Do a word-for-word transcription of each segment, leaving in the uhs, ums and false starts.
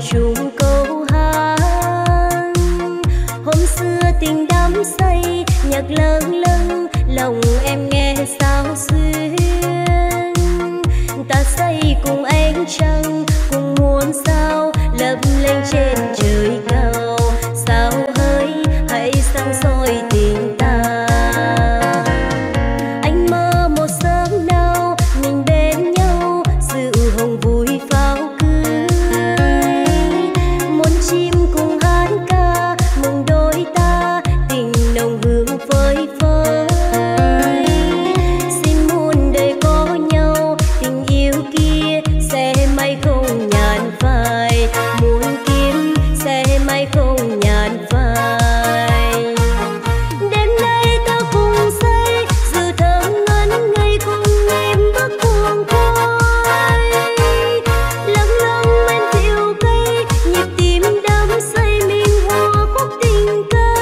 chung câu hát. Hôm xưa tình đắm say nhạc lâng lâng, lòng em nghe sao xuyên. Ta say cùng ánh trăng, cùng muôn sao lấp lánh trên trời cao. Sao hỡi hãy sáng soi tình ta. Anh mơ một sớm nào mình bên nhau, sự hồng vui pháo cưới. Muốn chim cùng hát ca mừng đôi ta, tình nồng hương phơi phới. Xin muôn đời có nhau, tình yêu kia sẽ mãi không nhàn phai. Muốn kiếm sẽ mãi không nhàn phai. Đêm nay ta cùng say, dự thơm ngân ngây cùng em bước cuồng khói. Lâng lâng bên rượu cây, nhịp tim đắm say mình hòa khúc tình ca.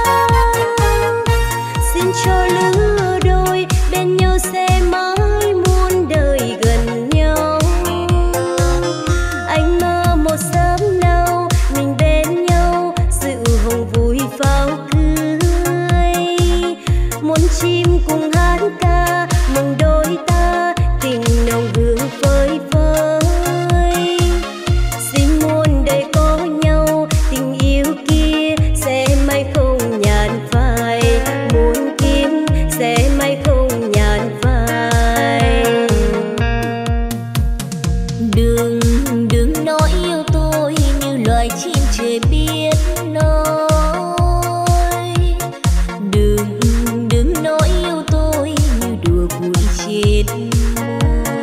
Xin cho lứa đôi bên nhau sẽ mãi muôn đời gần nhau. Anh mơ một sớm nào mình bên nhau, sự hồng vui pháo cưới. Muốn chim cùng hát ca mừng đôi ta, tình nồng hương phơi phới. Xin muôn đời có nhau, tình yêu kia sẽ mãi không nhàn phai. Muốn kiếm sẽ mãi không nhàn phai. Đừng đừng nói yêu tôi như loài chim trời biết nói. Đừng đừng nói yêu tôi như đùa vui chết môi.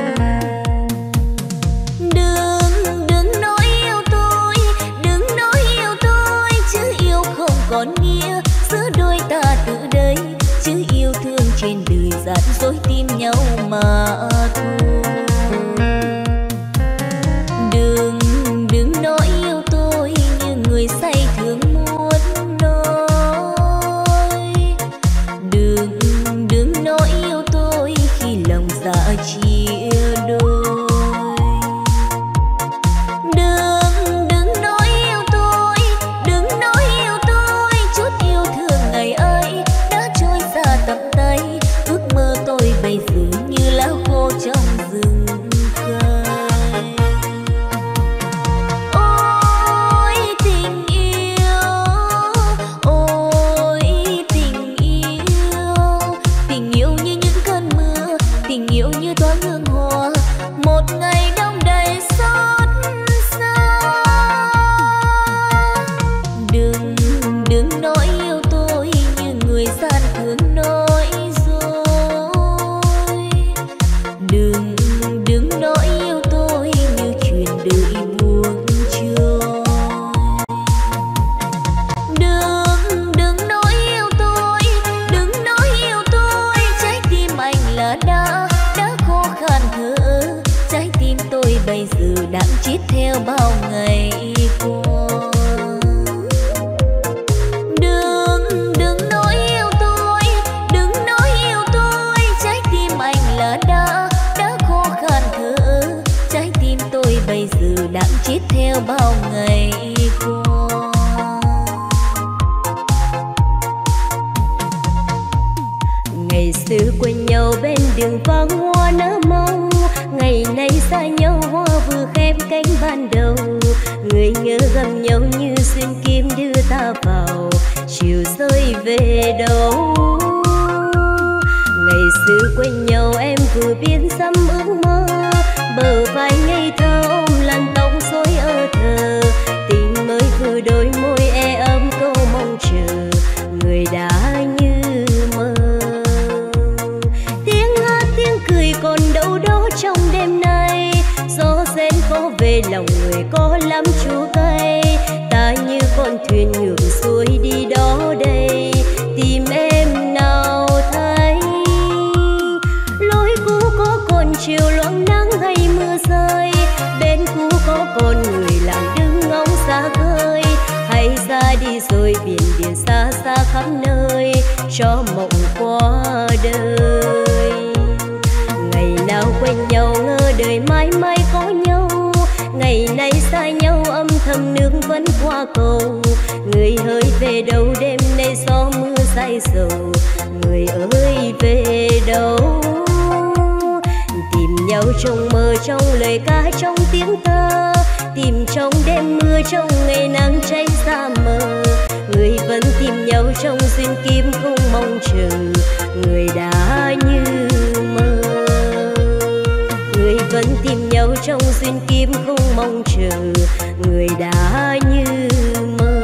Đừng đừng nói yêu tôi, đừng nói yêu tôi, chứ yêu không còn nghĩa giữa đôi ta từ đây. Chứ yêu thương trên đời gian dối tim nhau mà thôi. Đừng đừng nói yêu tôi như người say thường muốn nói. Đừng đừng nói yêu tôi khi lòng dạ chia đôi. Đừng đừng nói yêu tôi, đừng nói yêu tôi, chút yêu thương ngày ấy đã trôi xa tầm tay. Ước mơ tôi bây giờ như lá khô trong rừng cây. Ôi tình yêu, ôi tình yêu, tình yêu như những cơn mưa, tình yêu như thoáng hương hoa, một ngày đông đầy xót xa. Đừng đừng nói yêu tôi như người gian thường nói dối. Đừng đừng nói yêu tôi như chuyện đời buông trôi. Đừng đừng nói yêu tôi, đừng nói yêu tôi, trái tim anh là đã đã khô khan thở. Trái tim tôi bây giờ đang chết theo bao ngày qua. Đừng đừng nói yêu tôi, đừng nói yêu tôi, trái tim anh là đã đã khô khan thở. Trái tim tôi bây giờ đang chết theo bao ngày qua. Ngày xưa quen nhau bên đường vắng hoa nở mong, ngày nay xa nhau hoa vừa khép cánh ban đầu. Người nhớ gầm nhau như xuyên kim đưa ta vào, chiều rơi về đâu. Ngày xưa quen nhau em vừa biên dăm ước mơ, bờ vai ngây thơ ôm làn tóc rối ơ thơ. Tình mới vừa đôi môi e ấm câu mong chờ, người đã như mơ. Tiếng hát tiếng cười còn đâu đó trong đêm nay, gió rén có về lòng người có lắm chua cay. Ta như con thuyền ngược xuôi đi đó đây, tìm em nào thấy. Lối cũ có còn chiều loáng nắng hay mưa rơi, bên cũ có còn người lặng đứng ngóng xa khơi. Hay ra đi rồi biển biển xa xa khắp nơi, cho mộng qua đời. Ngày nào quen nhau ngỡ đời mãi mãi có nhau, ngày nay xa nhau qua cầu. Người hỡi về đâu đêm nay gió mưa say sầu, người ơi về đâu. Tìm nhau trong mơ, trong lời ca, trong tiếng thơ, tìm trong đêm mưa, trong ngày nắng cháy xa mờ. Người vẫn tìm nhau trong duyên kim không mong chờ, người đã như mơ. Người vẫn tìm nhau trong duyên kim không mong chờ, người đã như mơ.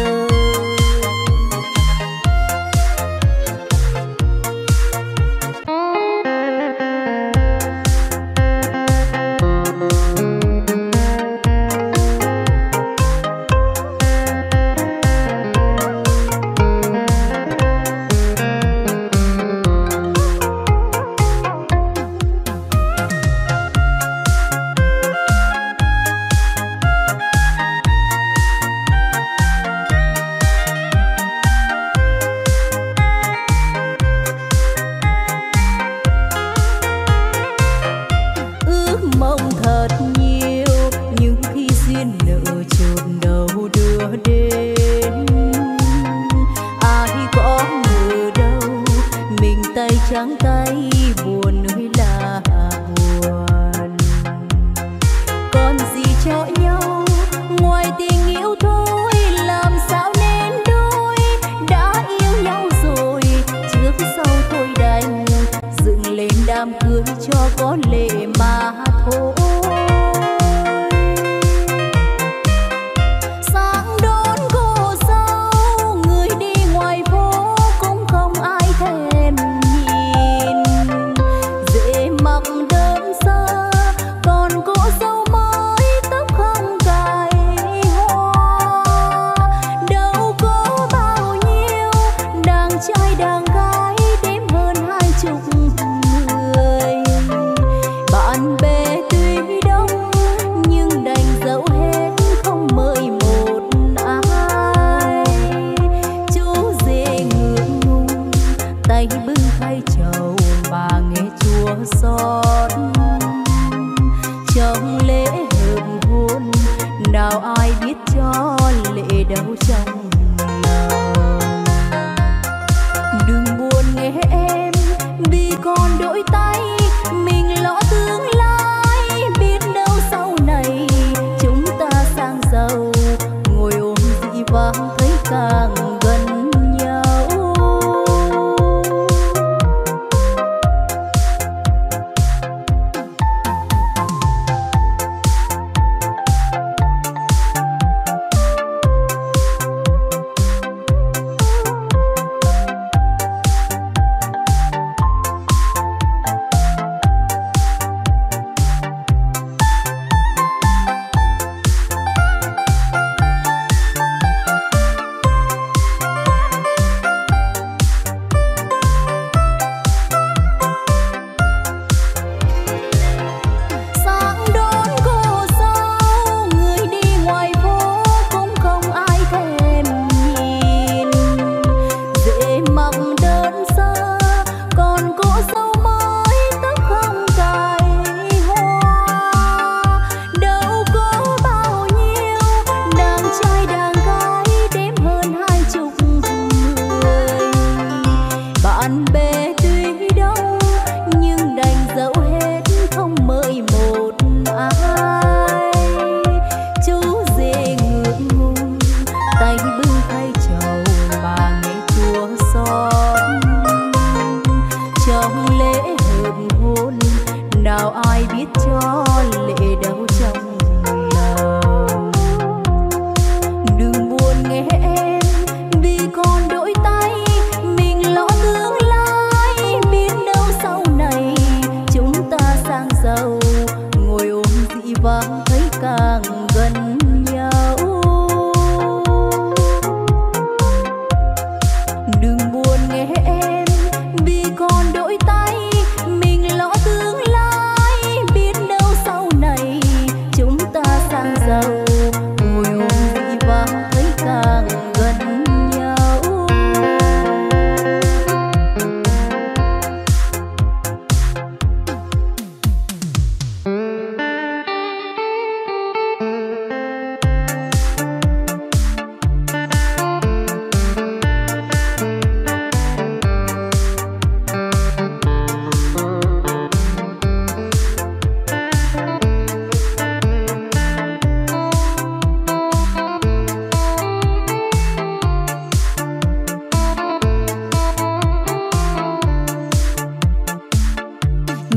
trắng tay buồn ơi là buồn, còn gì cho nhau ngoài tình yêu thôi. Làm sao nên đôi đã yêu nhau rồi, trước sau thôi đành dựng lên đám cưới cho có lệ mà thôi.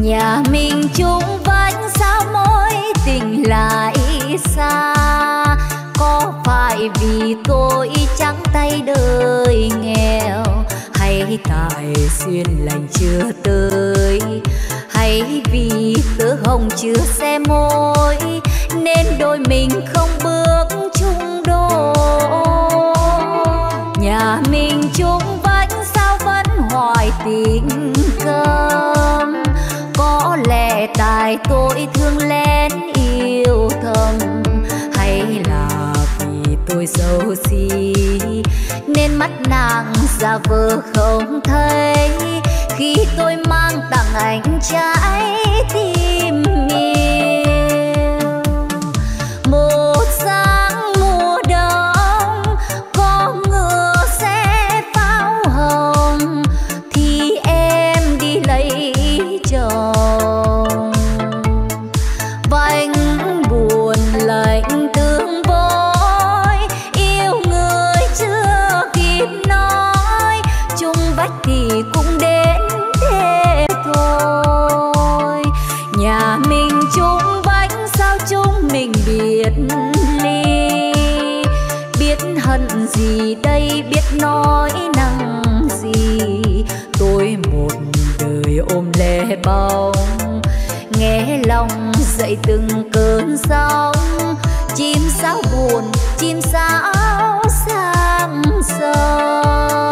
Nhà mình chung vánh sao mối tình lại xa, có phải vì tôi trắng tay đời nghèo, hay tại duyên lành chưa tới, hay vì tớ hồng chưa xe môi nên đôi mình không bước chung đôi. Nhà mình chung vánh sao vẫn hoài tình cơm, có lẽ tại tôi thương lén yêu thầm, hay là vì tôi xấu xí nên mắt nàng giả vờ không thấy khi tôi mang tặng anh trái tim yêu. Một sáng mùa đông có ngựa xe pháo hồng thì em đi lấy chồng, vành buồn lạnh tương vội yêu người chưa kịp nói, chung vách thì cũng đến thế thôi. Nhà mình chung vách sao chúng mình biệt ly, biết hận gì đây biết nói năng gì, tôi một đời ôm lẻ bóng nghe lòng dậy từng cơn sóng, chim sáo buồn chim sáo sang sông.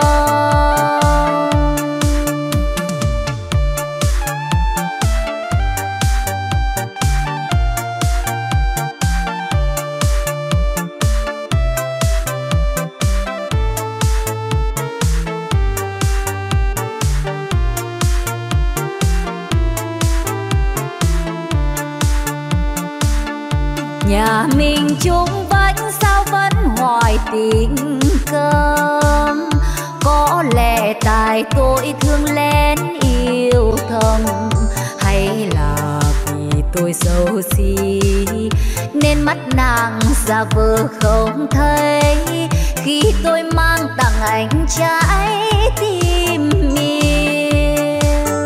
Nhà mình chung vánh sao vẫn hoài tình cơm, có lẽ tại tôi thương lén yêu thầm, hay là vì tôi xấu xí nên mắt nàng giả vờ không thấy khi tôi mang tặng anh trái tim yêu.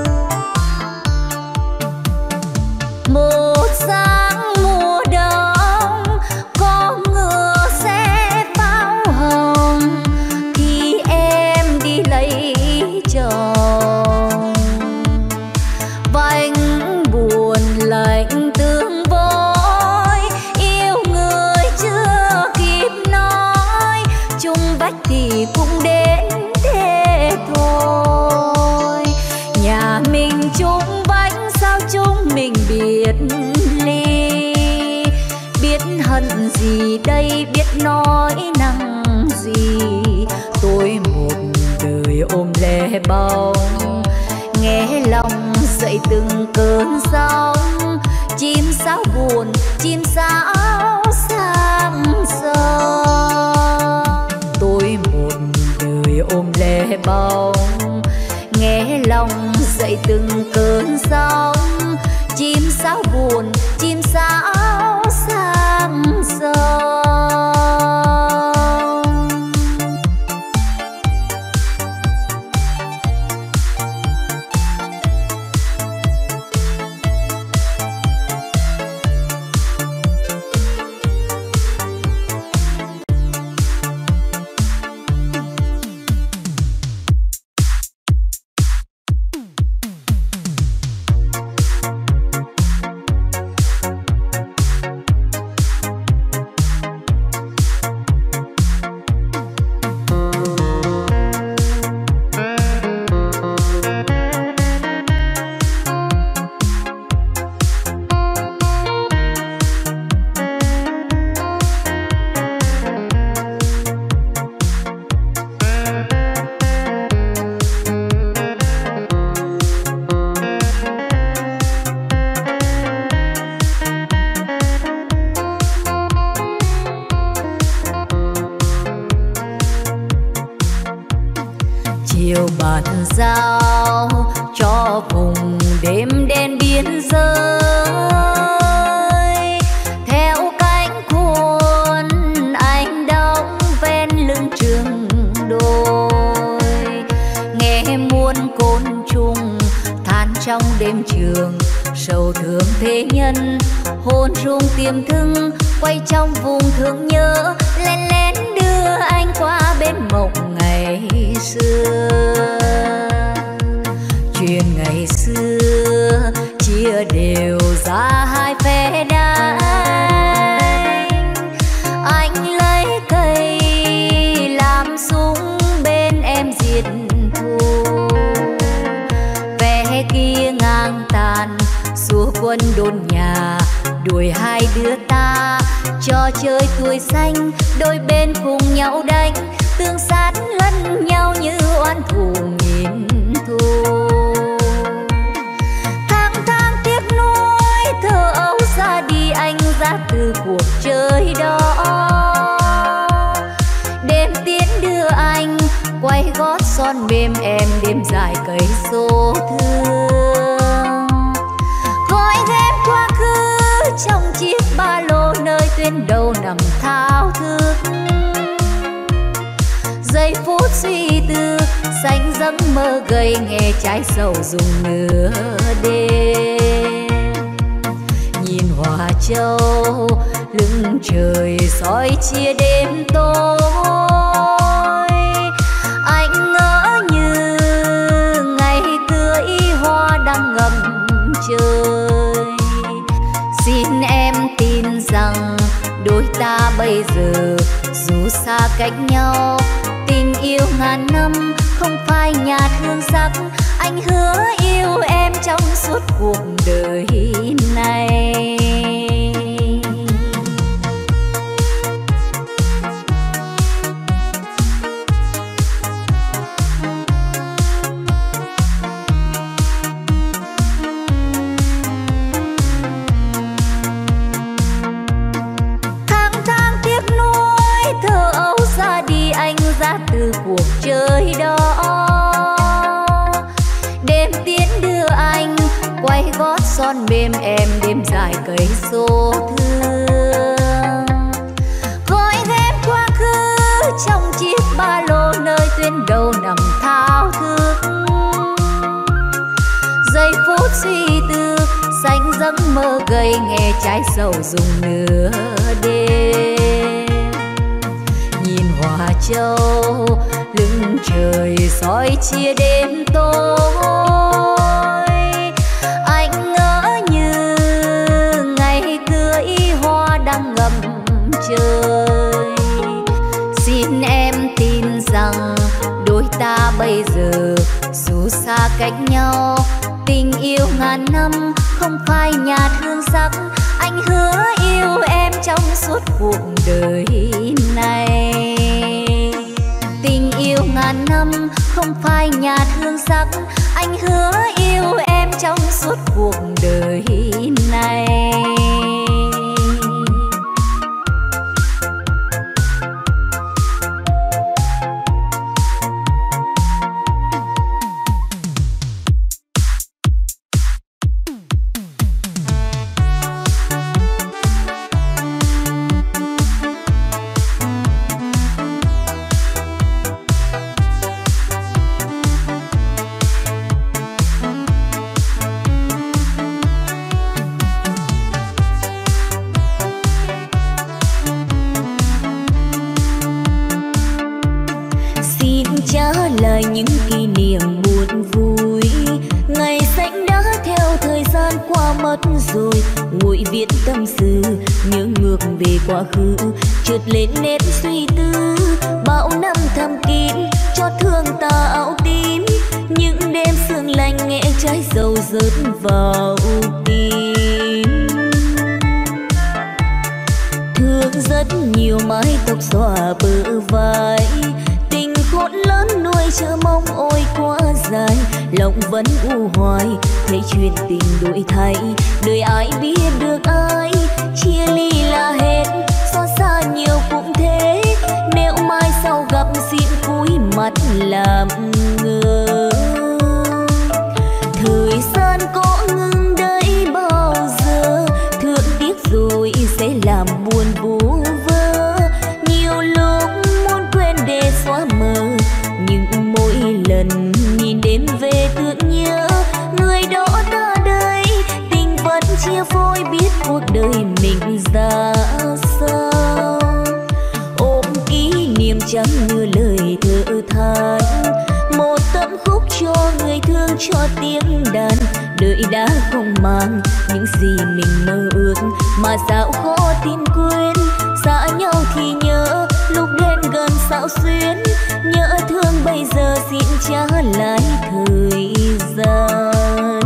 Một sáng mùa đông có ngựa xe pháo hồng thì em đi lấy chồng, vành buồn lạnh tương vội yêu người chưa kịp nói, chung vách thì cũng đến thế thôi. Nhà mình chung vách sao chúng mình biệt ly, biết hận gì đây biết nói năng gì, tôi một đời ôm lẻ bóng nghe lòng dậy từng cơn sóng, chim sáo buồn chim sáo sang sông. Tôi một đời ôm lẻ bóng nghe lòng dậy từng cơn sóng, chim sáo buồn chim sáo sang sông. chiều bàn giao cho vùng đêm đen biên giới. Theo cánh cuốn anh đóng ven lưng chừng đồi, nghe muôn côn trùng than trong đêm trường, sầu thương thế nhân hồn rung tiềm thức, quay trong vùng thương nhớ lén lén đưa anh qua bên mộng ngày xưa. Chuyện ngày xưa chia đều ra hai phe đá, anh lấy cây làm súng bên em diệt thù. Phe kia ngang tàn xua quân đồn nhà, đuổi hai đứa ta trò chơi tuổi xanh, đôi bên cùng nhau đánh, tương sát lẫn nhau như oan thù nghìn thu. Tháng tháng tiếc nuối thơ ấu ra đi, anh ra từ cuộc chơi đó. Đêm tiến đưa anh quay gót son mềm em, đêm dài cây số thương. Gói ghém quá khứ trong chiếc ba lô, nơi tuyến đầu nằm thao thức. Giây phút suy tư xanh giấc mơ gầy, nghe trái sầu rung nửa đêm. Nhìn hoa châu lưng trời soi chia đêm tối, anh ngỡ như ngày cưới hoa đang ngầm trời. Xin em tin rằng đôi ta bây giờ dù xa cách nhau, tình yêu ngàn năm không phai nhạt hương sắc. Anh hứa yêu em trong suốt cuộc đời này. Từ cuộc chơi đó, đêm tiến đưa anh quay gót son mềm em, đêm dài cây số thương. Gói ghém quá khứ trong chiếc ba lô, nơi tuyến đầu nằm thao thức. Giây phút suy tư xanh giấc mơ gầy, nghe trái sầu rung nửa đêm. Nhìn hoa châu lưng trời soi chia đêm tối, anh ngỡ như ngày cưới hoa đang ngầm trời. Xin em tin rằng đôi ta bây giờ dù xa cách nhau, tình yêu ngàn năm không phai nhạt hương sắc. Anh hứa yêu em trong suốt cuộc đời này. Tình yêu ngàn năm không phai nhạt hương sắc, anh hứa yêu em trong suốt cuộc đời này. Những kỷ niệm buồn vui, ngày xanh đã theo thời gian qua mất rồi. Nguội viết tâm sự nhớ ngược về quá khứ, chợt lên nét suy tư bao năm thầm kín cho thương ta áo tím. Những đêm sương lạnh nghe trái sầu rớt vào tim. Thương rất nhiều mái tóc xõa bờ vai, khốn lớn nuôi chờ mong ôi quá dài. Lòng vẫn u hoài thấy chuyện tình đổi thay, đời ai biết được ai chia ly là hết. Xót xa nhiều cũng thế, nếu mai sau gặp xin cúi mặt làm ngơ. Thời gian có ngừng đây bao giờ, thương tiếc rồi sẽ làm buồn vu vơ. Nhiều lúc muốn quên để xóa mờ, nhưng mỗi lần nhìn đêm về thương nhớ người đó lời thở than, một tấm khúc cho người thương cho tiếng đàn. Đời đã không mang những gì mình mơ ước, mà sao khó tin quên. Xa nhau thì nhớ, lúc đến gần sao xuyến. Nhớ thương bây giờ xin trả lại thời gian.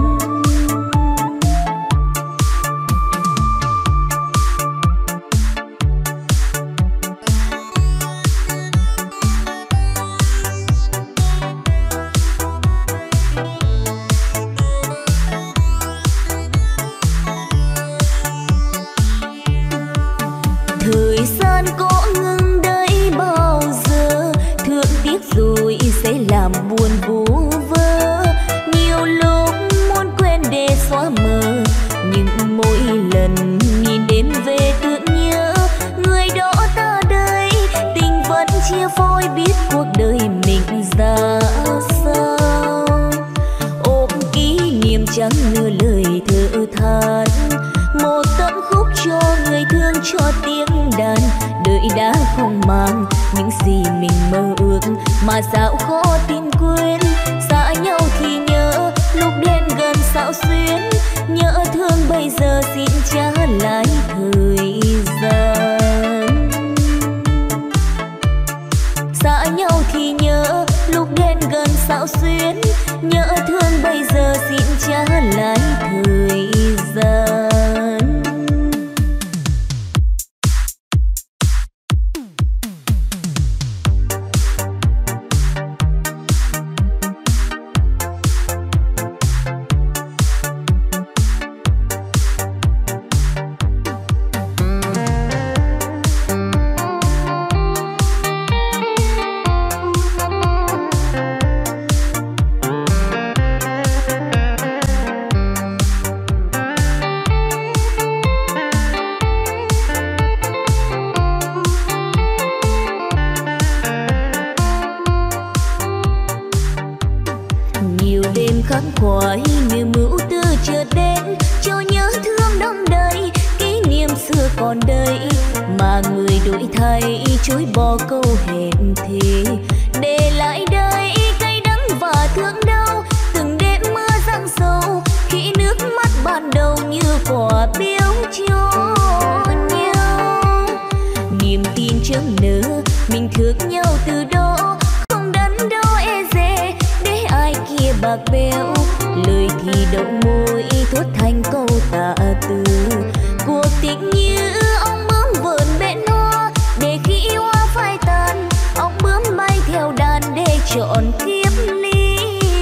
Thời gian có ngừng đây bao giờ, thương tiếc rồi sẽ làm buồn vô vơ. Nhiều lúc muốn quên để xóa mờ, nhưng mỗi lần nhìn đêm về tưởng nhớ người đó ta đây. Tình vẫn chia phôi, biết cuộc đời mình ra sao. Ôm kỷ niệm chẳng nửa lời thở than, một tấm khúc cho người thương cho tiếng đàn. Đời đã không mang những gì mình mơ ước, mà sao khó tin quên. Xa nhau thì nhớ, lúc đến gần sao xuyến. Nhớ thương bây giờ xin trả lại thời gian. Xa nhau thì nhớ, lúc đến gần sao xuyến. Nhớ thương bây giờ xin trả lại thời gian. Khắc khoải như mưu tư chợt đến, cho nhớ thương đong đầy. Kỷ niệm xưa còn đây, mà người đổi thay chối bỏ câu hẹn thề. Để lại đây cay đắng và thương đau, từng đêm mưa giăng sâu. Khi nước mắt ban đầu như quả biếu cho nhau. Niềm tin chớm nở, mình thương nhau từ đó. Không đắn đo e dè để ai kia bạc bẽo, lời thì đậu môi thốt thành câu tạ từ. Cuộc tình như ong bướm vờn bên hoa, để khi hoa phai tàn, ong bướm bay theo đàn để chọn kiếp ly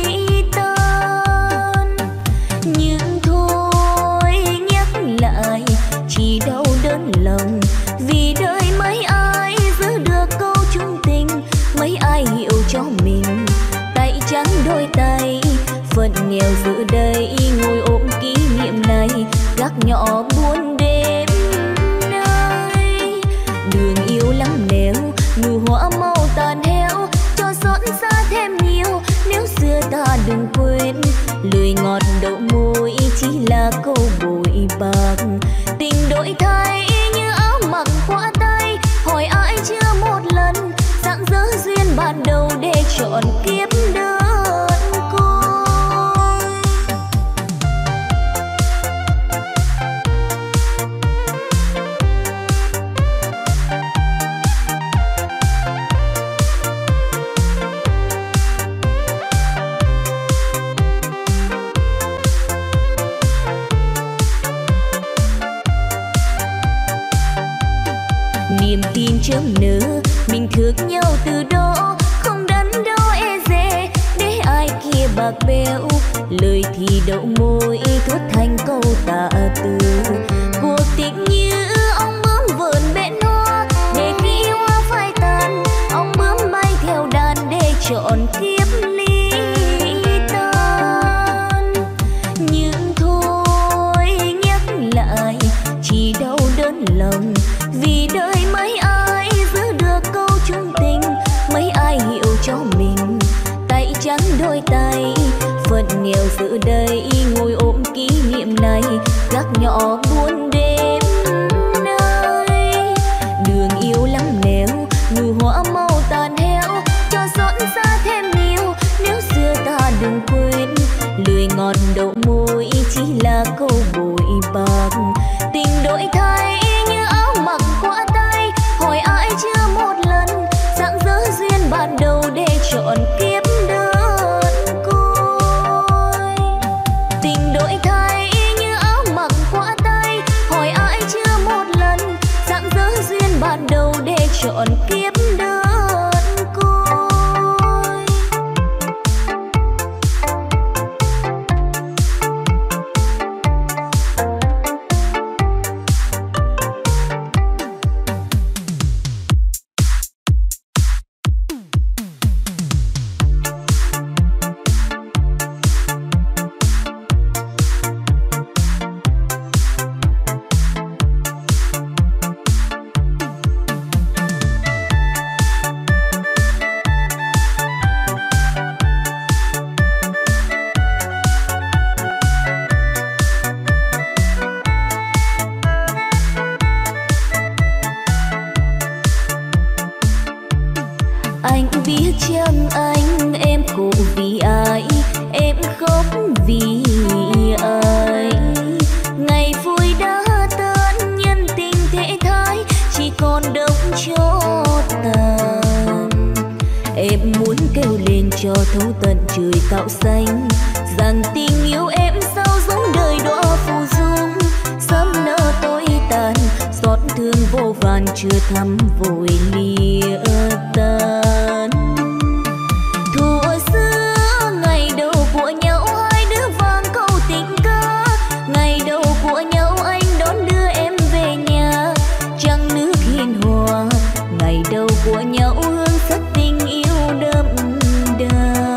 tan. Nhưng thôi nhắc lại chỉ đau đớn lòng, vì đời mấy ai giữ được câu chung tình, mấy ai hiểu cho mình tay trắng đôi tay. Phận nghèo giữa đây ngồi ôm kỷ niệm này, gác nhỏ buồn đêm nay. Đường yêu lắm nẻo, nụ hoa màu tàn héo, cho xót xa thêm nhiều. Nếu xưa ta đừng quên, lời ngọt đậu môi chỉ là câu bội bạc. Tình đổi thay như áo mặc qua tay, hỏi ai chưa một lần rạng rỡ duyên ban đầu để chọn kiếp đơn côi. Niềm tin chớm nở, mình thương nhau từ đó. Không đắn đo e dè để ai kia bạc bẽo, lời thì đậu môi thốt thành câu tạ từ. Cuộc tình như ong bướm vờn bên hoa, để khi hoa phai tàn, ong bướm bay theo đàn để chọn kiếp ly tan. Nhưng thôi nhắc lại chỉ đau đớn lòng, vì đời mấy ai giữ được câu chung tình, mấy ai hiểu cho mình tay trắng đôi tay. Phận nghèo giữa đây ngồi ôm kỷ niệm này, gác nhỏ buồn đêm nay. Đường yêu lắm nẻo, nụ hoa màu tàn héo, giờ xót xa thêm nhiều. Nếu xưa ta đừng quên, lười ngọt đậu môi chỉ là câu bội bạc. Tình đổi thay như áo mặc qua tay, hỏi ai chưa một lần dạng dỡ duyên ban đầu để chọn kiếp đơn côi. Tình đổi thay như áo mặc qua tay, hỏi ai chưa một lần dạng dỡ duyên ban đầu để chọn kiếp đơn côi. Anh biết chăng anh em khổ vì ai, em khóc vì ai. Ngày vui đã tan, nhân tình thế thái chỉ còn đông cho tàn. Em muốn kêu lên cho thấu tận trời cao xanh, rằng tình yêu em sao giống đời đóa phù dung. Sớm nỡ tối tàn, xót thương vô vàn chưa thắm vội lìa tan. Thuở xưa ngày đầu của nhau hai đứa vang câu tình ca, ngày đầu của nhau anh đón đưa em về nhà. Trăng nước hiền hòa, ngày đầu của nhau hương sắc tình yêu đậm đà.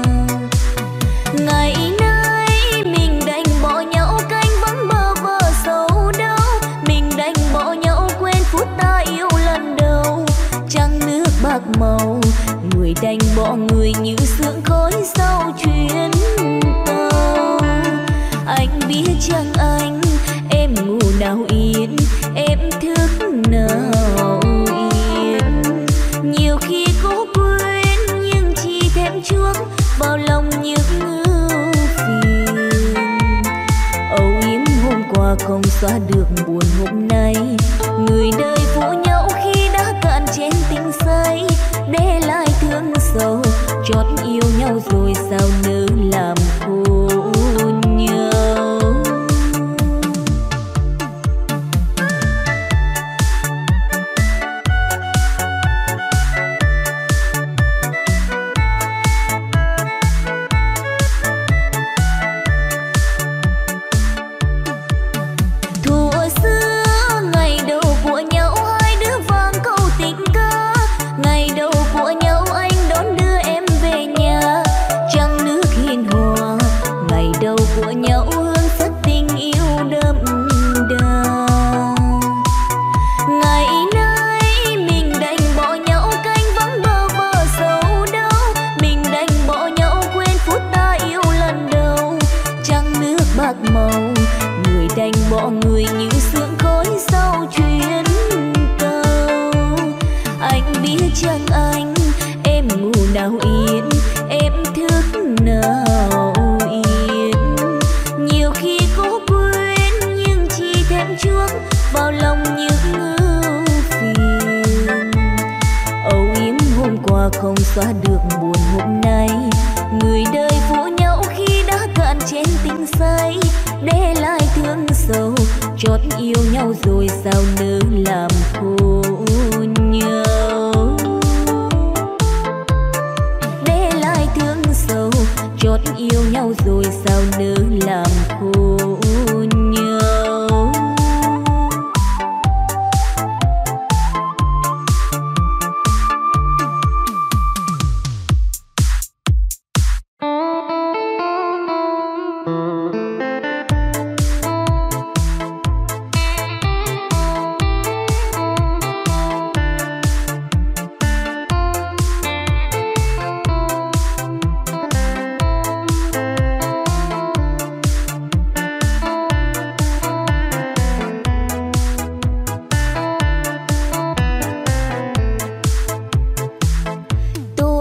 Ngày nay mình đành bỏ nhau canh vắng bơ vơ sầu đau, mình đành bỏ nhau quên phút ta yêu lần đầu. Trăng nước bạc màu, người đành bỏ người như sương khói sau chuyến tàu. Anh biết chăng anh, em ngủ nào yên, em thức nào yên. Nhiều khi cố quên nhưng chỉ thêm chuốc vào lòng những ưu phiền. Âu yếm hôm qua không xóa được buồn hôm nay, người đời phụ nhau khi đã cạn chén tình say. Để lại thương sâu, chót yêu nhau rồi sao nỡ làm khổ nhau. Thuở xưa ngày đầu của nhau hai đứa vang câu tình ca, ngày đầu của nhau anh đón đưa em về nhà. Trăng nước hiền hòa, ngày đầu của nhau hương sắc tình yêu đậm đà. Ngày nay mình đành bỏ nhau canh vắng bơ vơ sầu đau, mình đành bỏ nhau quên phút ta yêu lần đầu. Trăng nước bạc màu, người đành bỏ người như sương khói sau chuyến tàu. Anh biết chăng anh, em ngủ nào yên, em thức nào yên. Nhiều khi cố quên nhưng chỉ thêm chuốc vào lòng những ưu phiền. Âu yếm hôm qua không xóa được buồn hôm nay, người đời phụ nhau khi đã cạn chén tình say. Để lại thương sâu, chót yêu nhau rồi sao nỡ làm khổ nhau. Để lại thương sâu, chót yêu nhau rồi sao nỡ làm khổ nhau.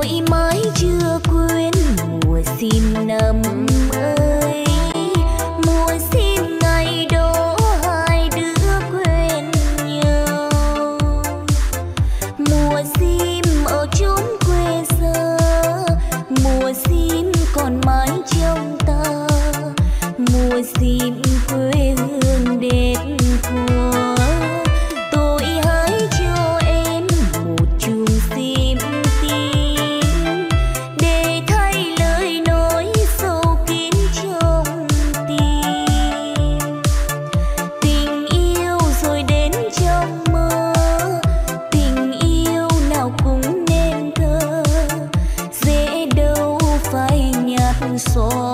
tôi mãi chưa quên mùa sim năm ơi, mùa sim ngày đó hai đứa quen nhau. Mùa sim ở chốn quê xa, mùa sim còn mãi trong ta, mùa sim quê hương đẹp của tôi hãy cho em một chùm sim tím để thay lời nói sâu kín trong tim. Tình yêu rồi đến trong mơ, tình yêu nào cũng nên thơ, dễ đâu phải nhạt xóa.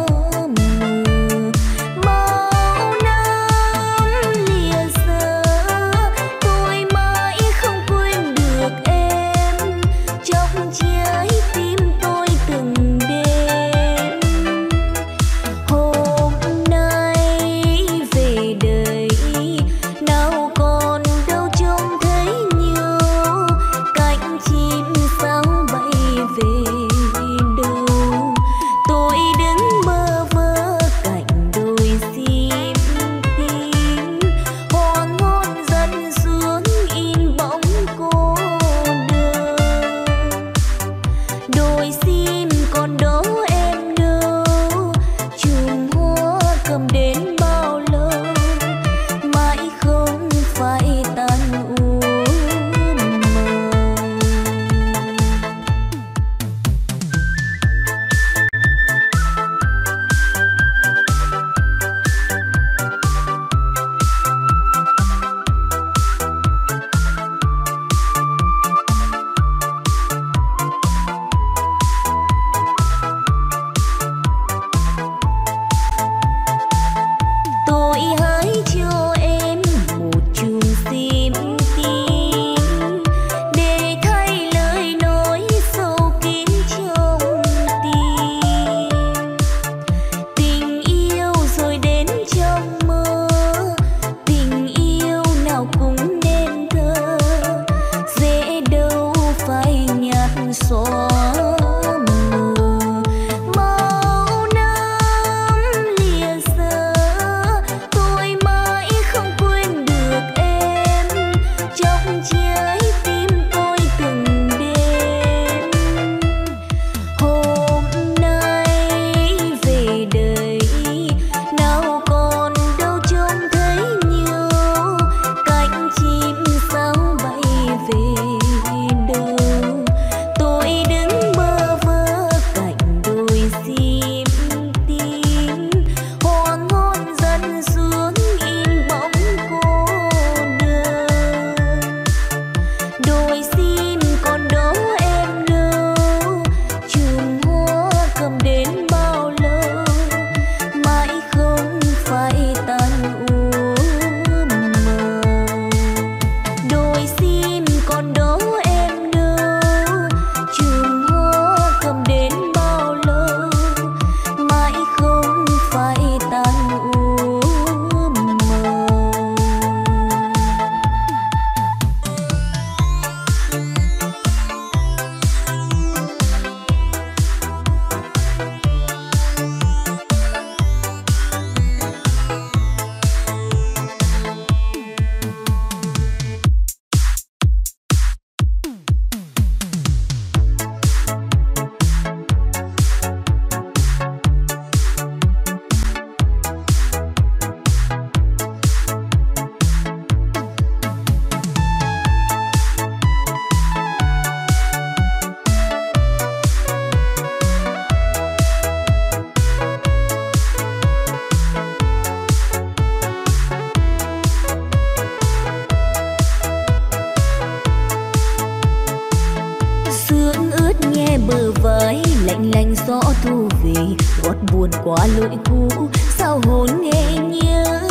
lạnh lạnh gió thu về, gót buồn qua lối cũ, sao hồn nghe nhớ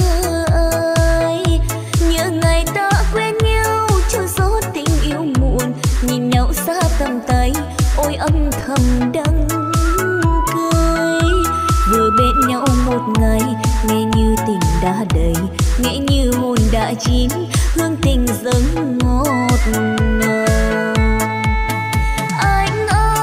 ai. Nhớ ngày ta quen nhau, cho gió tình yêu muộn, nhìn nhau xa tầm tay, ôi âm thầm đắng cười. Vừa bên nhau một ngày, nghe như tình đã đầy, nghe như hồn đã chín, hương tình dâng ngọt ngào. Anh ơi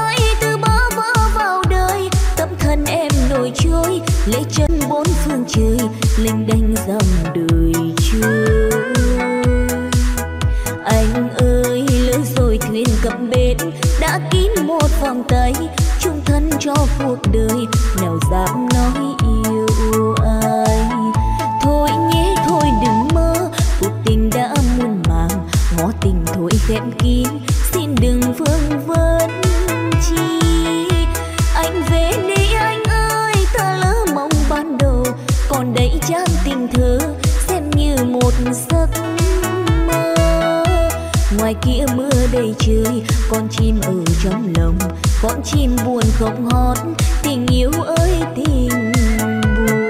vòng tay chung thân cho cuộc đời, nào dám nói yêu ai. Thôi nhé thôi đừng mơ, cuộc tình đã muôn màng, ngỏ tình thôi khép kín, xin đừng vương vấn chi. Anh về đi anh ơi, ta lỡ mong ban đầu, còn đây trang tình thơ xem như một giấc mơ. Ngoài kia mưa đầy trời, con chim ở trong lòng, con chim buồn không hót, tình yêu ơi tình buồn.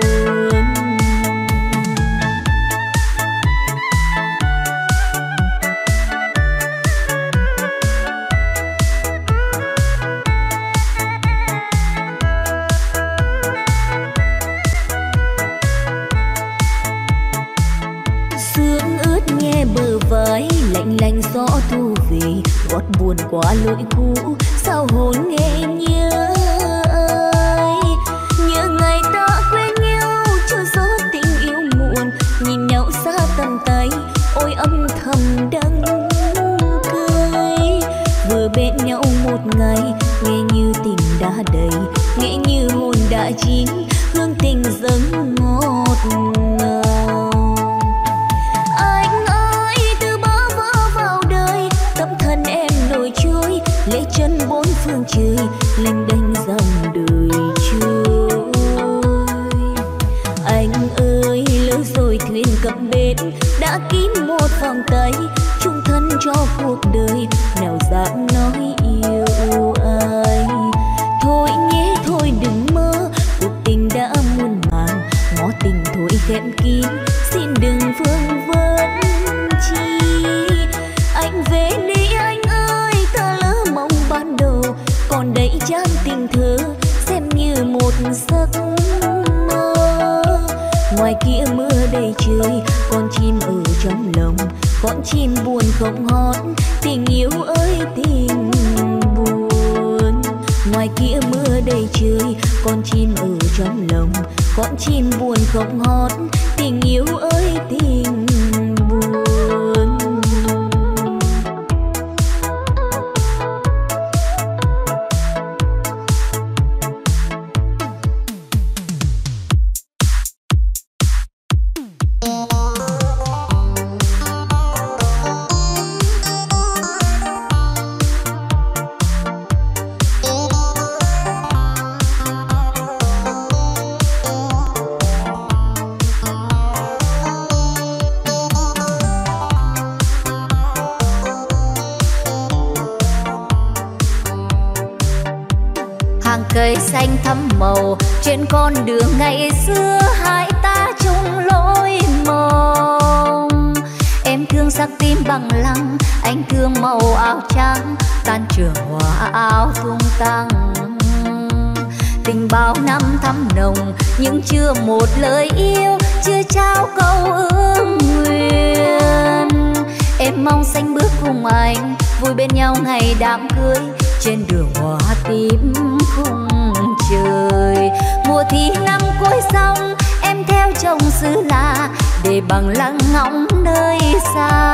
Sương ướt nhẹ bờ vai, lạnh lạnh gió thu về, gót buồn qua lối cũ, sao hồn nghe nhớ ai. Nhớ ngày ta quen nhau, cho gió tình yêu muộn, nhìn nhau xa tầm tay, ôi âm thầm đắng cay. Vừa bên nhau một ngày, nghe như tình đã đầy, nghe như hồn đã chín, hương tình dâng ngọt ngào. Anh ơi từ bơ vơ vào đời, tâm thân em nổi trôi, lễ chân bốn phương trời, lênh đênh dòng đời trôi. Anh ơi lỡ rồi thuyền cập bến, đã kín một vòng tay chung thân cho cuộc đời, nào dám nói yêu ai. Thôi nhé thôi đừng mơ, cuộc tình đã muôn màng, ngỏ tình thôi khép kín, xin đừng vương vấn chi. Anh về đi anh ơi, ta lỡ mong ban đầu, còn đây trang tình thơ xem như một giấc mơ. Ngoài kia mưa đầy trời, con chim ở trong lòng, con chim buồn không hót, tình yêu ơi tình buồn. Ngoài kia mưa đầy trời, con chim ở trong lòng, con chim buồn không hót, tình yêu ơi tình buồn. Cây xanh thắm màu trên con đường ngày xưa, hai ta chung lối mộng. Em thương sắc tím bằng lăng, anh thương màu áo trắng, tan trường hoa áo tung tăng. Tình bao năm thắm nồng nhưng chưa một lời yêu, chưa trao câu ước nguyện. Em mong xanh bước cùng anh, vui bên nhau ngày đám cưới, trên đường hoa tím khung trời. Mùa thi năm cuối sông, em theo chồng xứ lạ, để bằng lăng ngóng nơi xa.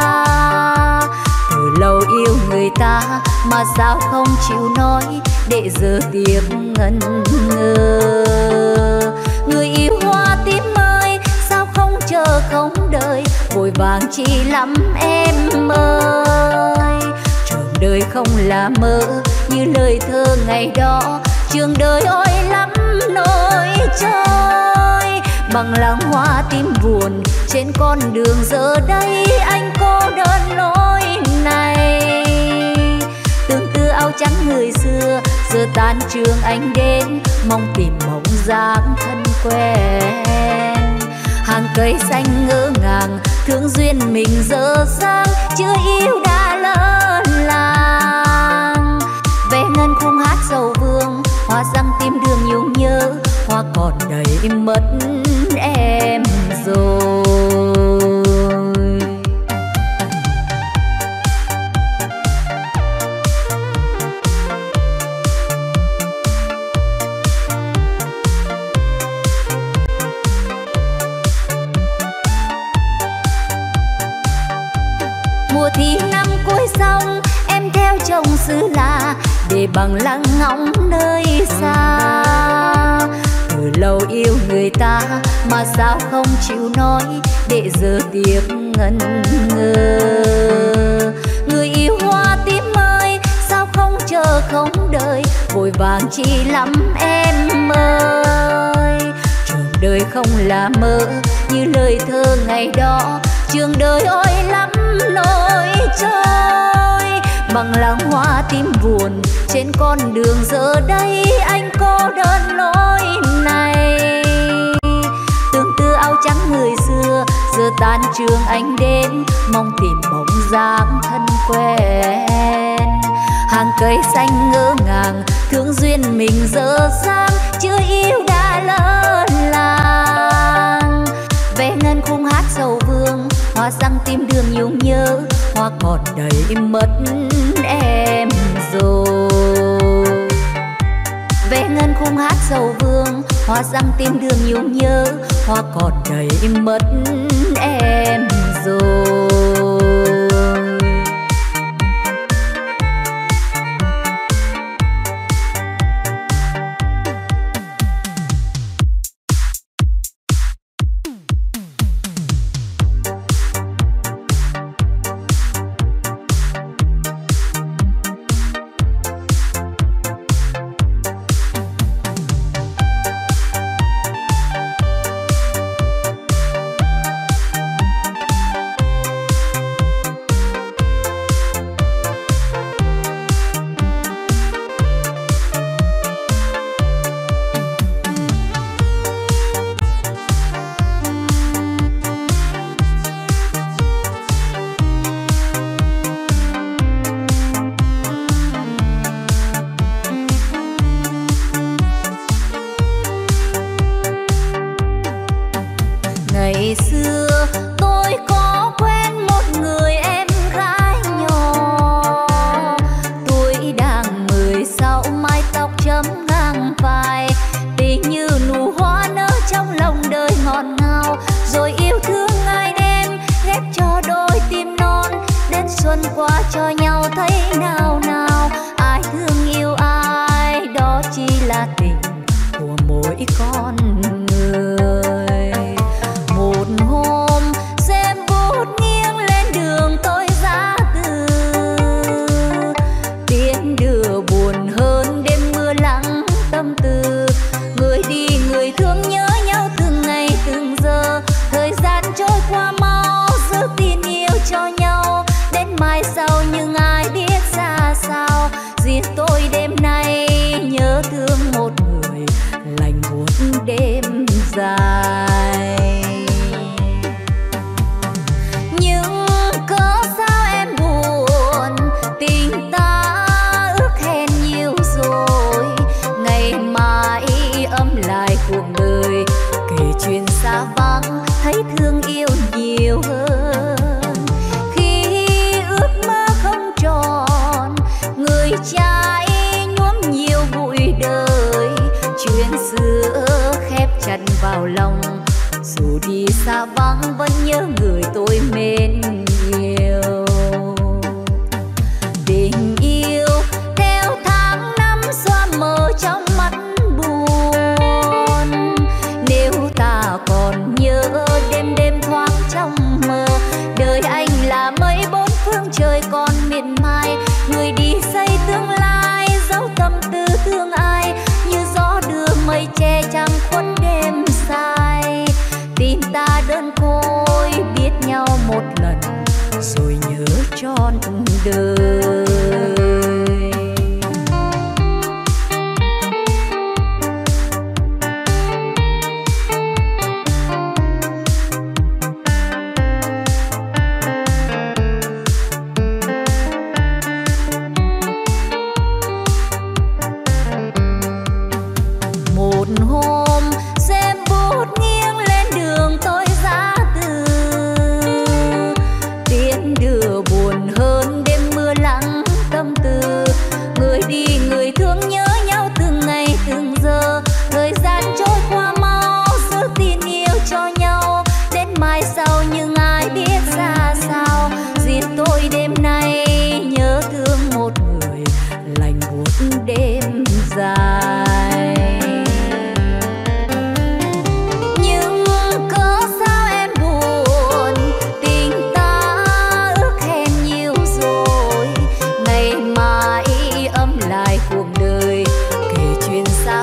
Từ lâu yêu người ta mà sao không chịu nói, để giờ tiếp ngẩn ngơ. Người yêu hoa tím ơi, sao không chờ không đợi, vội vàng chi lắm em ơi. Trường đời không là mơ như lời thơ ngày đó, trường đời ôi lắm nỗi trôi. Bằng lăng hoa tím buồn trên con đường giờ đây, anh cô đơn lối này. Tương tư áo trắng người xưa, giờ tan trường anh đến, mong tìm mộng dáng thân quen. Hàng cây xanh ngỡ ngàng, thương duyên mình dở dang, chưa yêu đã lỡ làng. Ve ngân khung hát dầu vương, hoa răng tim đường nhung nhớ, hoa còn đầy mất em rồi. Mùa thi năm cuối sông, em theo chồng xứ lạ, để để bằng lăng ngóng nơi xa. Từ lâu yêu người ta mà sao không chịu nói, để giờ tiếc ngần ngơ. Người yêu hoa tím ơi, sao không chờ không đợi, vội vàng chi lắm em ơi. Trường đời không là mơ như lời thơ ngày đó, trường đời ôi lắm nỗi trôi. Bằng lăng hoa tím buồn trên con đường giờ đây, anh cô đơn lối này. Tương tư áo trắng người xưa, giờ tan trường anh đến, mong tìm bóng dáng thân quen. Hàng cây xanh ngỡ ngàng, thương duyên mình dở dang, chưa yêu đã lỡ làng. Vẽ ngân khung hát sầu vương, hoa răng tim đường nhung nhớ, hoa còn đầy mất em rồi. Vẽ ngân khung hát sầu vương, hoa răng tim đường nhung nhớ, hoa còn đầy mất em rồi. Ngày xưa tôi có quen một người em gái nhỏ, tuổi đang mười sáu, mái tóc chấm ngang vai, tình như nụ hoa nở trong lòng đời ngọt ngào. Rồi yêu thương ngày đêm ghép cho đôi tim non, đến xuân qua cho nhau thấy nào nào. Ai thương yêu ai đó chỉ là tình của mỗi con người. Một hôm xem bút nghiêng lên đường tôi ra từ, tiếng đưa buồn hơn đêm mưa lắng tâm tư. Người đi người thương nhớ nhau từng ngày từng giờ, thời gian trôi qua mau giữ tin yêu cho nhau. Đến mai sau nhưng ai biết ra sao, riêng tôi đêm nay nhớ thương một người lạnh buốt đêm dài. Nhưng cớ sao em buồn, tình ta ước hẹn nhiều rồi, ngày mai ấm lại cuộc đời. Kể chuyện xa vắng thấy thương yêu nhiều hơn, khi ước mơ không tròn người trai nhuốm nhiều bụi đời. Chuyện xưa khép chặt vào lòng, dù đi xa vắng vẫn nhớ người tôi mến yêu. Tình yêu theo tháng năm xóa mờ trong mắt buồn, nếu ta còn nhớ đêm đêm thoáng trong mơ. Đời anh là mây bốn phương trời còn miệt mài, người đi xây tương lai dấu tâm tư thương ai, như gió đưa mây che trăng khuất đêm dài. Tim ta đơn côi biết nhau một lần rồi nhớ trọn đời. Một hôm xem bút nghiêng lên đường tôi ra từ, tiếng đưa buồn hơn đêm mưa lắng tâm tư. Người đi người thương nhớ nhau từng ngày từng giờ, thời gian trôi qua mau giữ tin yêu cho nhau. Đến mai sau nhưng ai biết ra sao, riêng tôi đêm nay nhớ thương một người lạnh buốt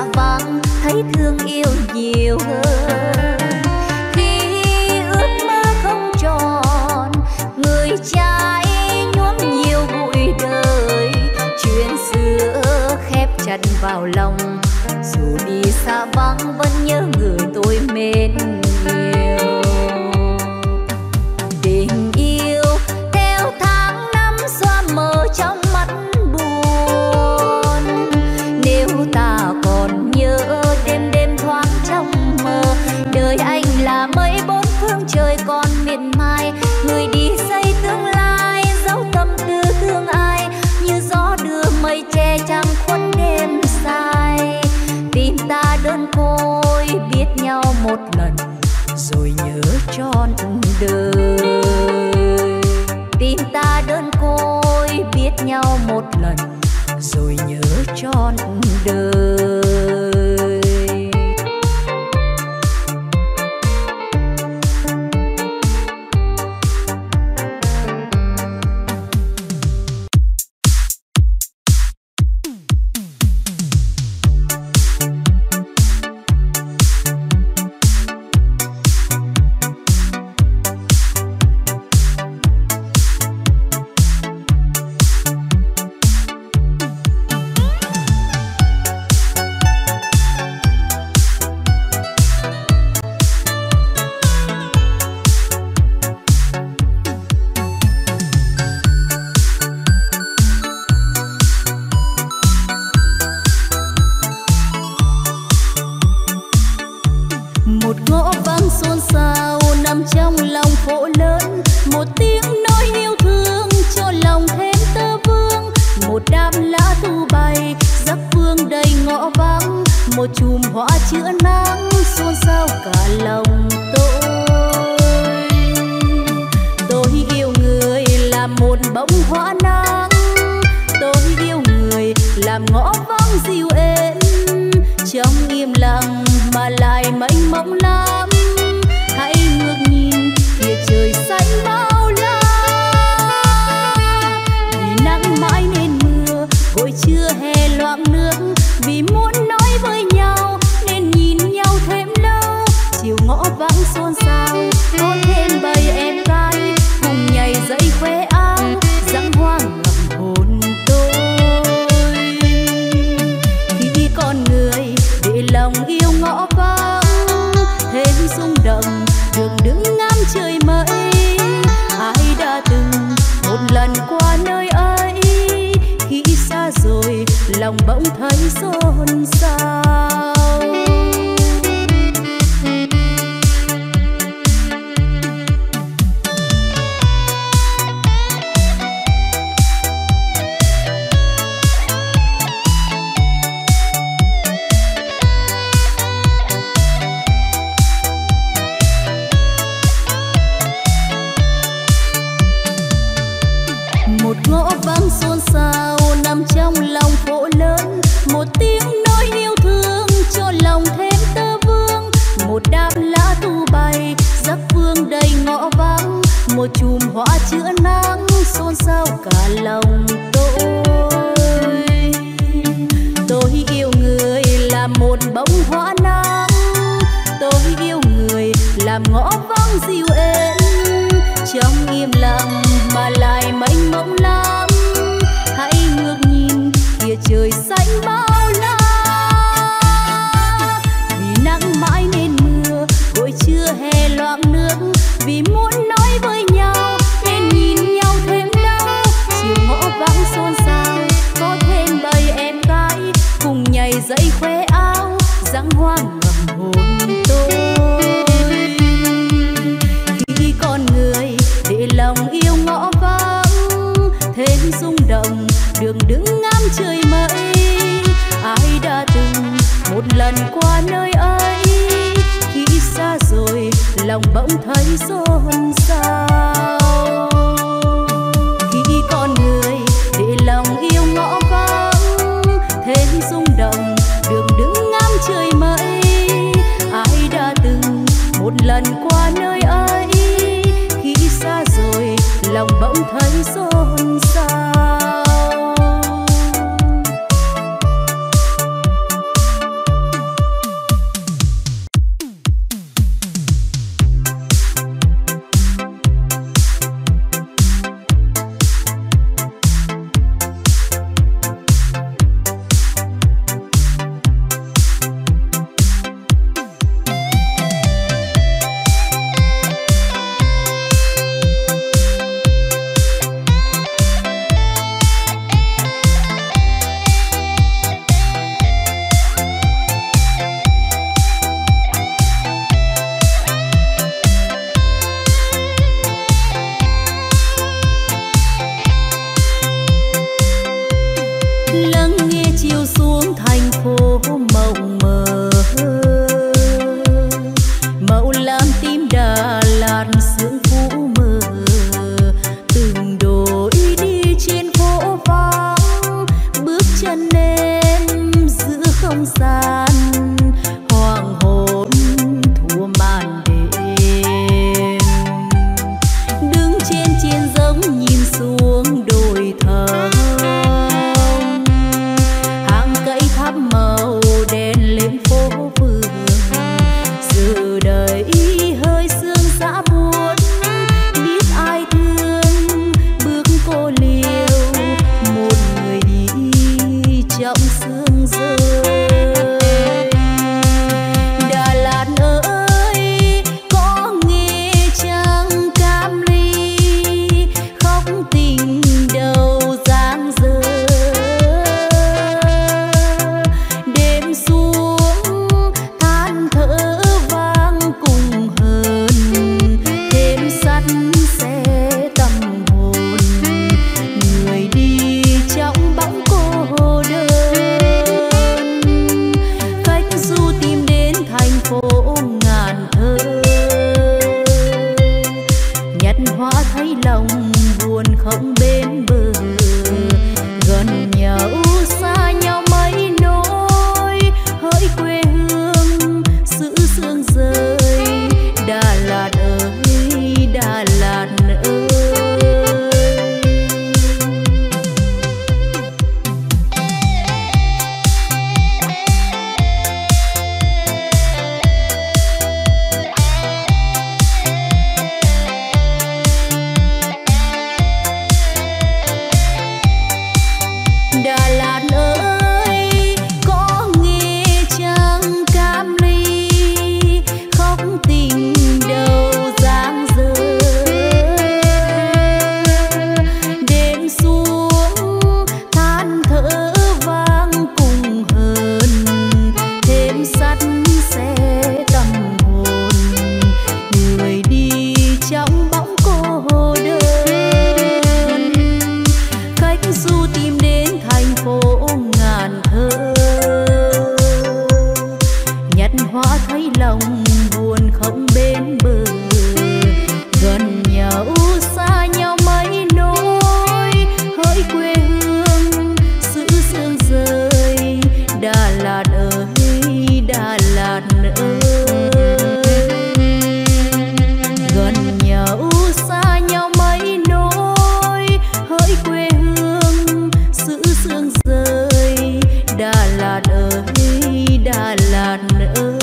xa vắng thấy thương yêu nhiều hơn. Khi ước mơ không tròn, người trai nhuốm nhiều bụi đời, chuyện xưa khép chặt vào lòng, dù đi xa vắng vẫn nhớ người tôi mến nhiều. Tình yêu theo tháng năm xóa mờ trong mắt buồn, nếu ta còn nhớ đêm đêm thoáng trong mơ, đời anh là mây bốn phương trời còn miệt mài, người đi xây tương lai dấu tâm tư thương ai, như gió đưa mây che trăng khuất đêm dài. Tim ta đơn côi biết nhau một lần rồi nhớ trọn đời. Tim ta đơn côi biết nhau một lần rồi nhớ trọn đời. sông san, hoàng hôn thua màn đêm. Đứng trên chiên giống nhìn xuống đồi thơm, hàng cây thắp màu đèn lên phố phường. Giờ đây hơi sương giá buốt, biết ai thương bước cô liêu, một người đi trong sương rơi. Đà Lạt ơi có nghe chăng cam ly, khóc tình đầu giang dở. Đêm xuống than thở vang cùng hơn, thêm sắt xe tâm hồn. Người đi trong bóng cô đơn, khách du tìm đến thành phố ngàn thơ. Nhặt hoa thấy lòng buồn không bên bờ, gần nhau xa nhau mấy nỗi. Hỡi quê hương giữ sương rơi, Đà Lạt ơi Đà Lạt ơi. Đà Lạt ơi có nghe chăng cam ly, khóc tình đầu giang dở. Đêm xuống than thở vang cùng hơn, thêm sắt xe tâm hồn. Người đi trong bóng cô đơn, khách du tìm đến thành phố ngàn thơ. Nhặt hoa thấy lòng buồn không bên bờ, gần nhau xa nhau mấy nỗi. Hỡi quê hương giữ sương rơi, Đà Lạt ơi Đà Lạt ơi. Gần nhau xa nhau mấy nỗi, hỡi quê hương giữ sương rơi, Đà Lạt ơi Đà Lạt ơi.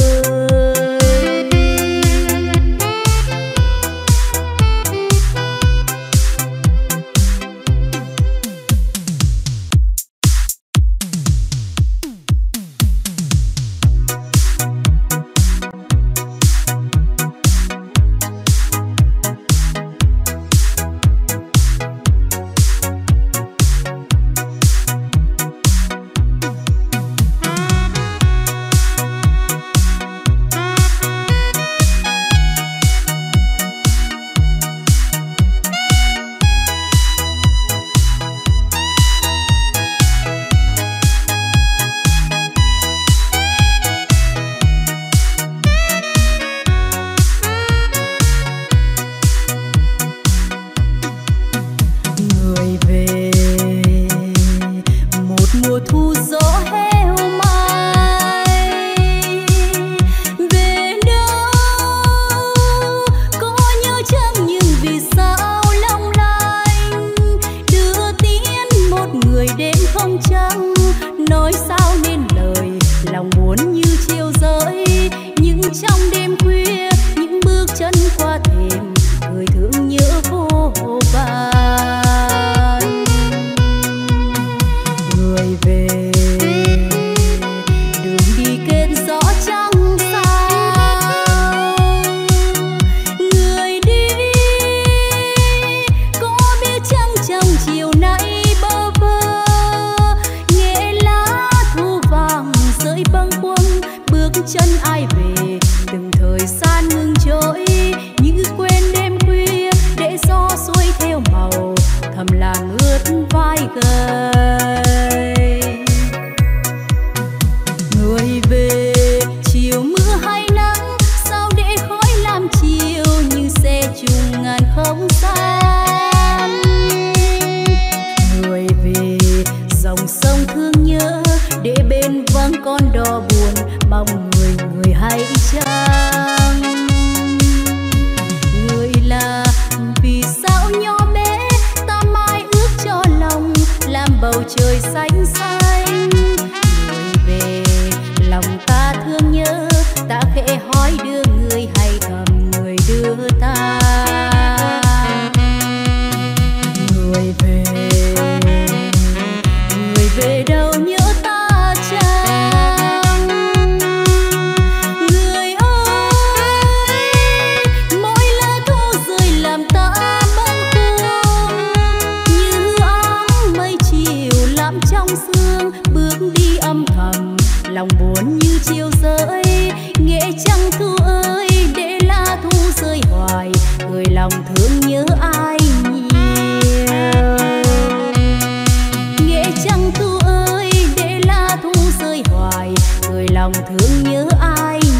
Người về một mùa thu gió heo mai, về đâu có nhớ chăng nhưng vì sao long lanh. Đưa tiến một người đêm không trăng, nói sao nên lời lòng muốn như chiều rơi. Nhưng trong đêm khuya những bước chân qua thềm, người thương nhớ vô vàn. Người về đường đi kết gió trăng sao. Người đi có biết chăng trong chiều nay bơ vơ, nghe lá thu vàng rơi bâng khuâng. Bước chân ai về từng thời gian ngừng trôi, như quên đêm khuya để gió xuôi theo màu thầm làm ướt vai gầy. Người về chiều mưa hay nắng, sao để khói làm chiều như xe trùng ngàn không gian. Người về dòng sông thương nhớ để bên vắng con đò cho buồn, mong người người hãy chăng. Người là vì sao nhỏ bé ta mãi ước cho lòng làm bầu trời xanh xanh. Người về lòng ta thương nhớ, ta khẽ hỏi đưa người hay thầm người đưa ta. Người về, người về đâu nhớ ta chăng. Người ơi, mỗi lá thu rơi làm ta bâng khuâng, như áng mây chiều làm trong sương. Bước đi âm thầm lòng buồn như chiều rơi, nghệ trăng thu ơi để lá thu rơi hoài, người lòng thương nhớ ai nhiều. Nghệ trăng thu ơi để lá thu rơi hoài, người lòng thương nhớ ai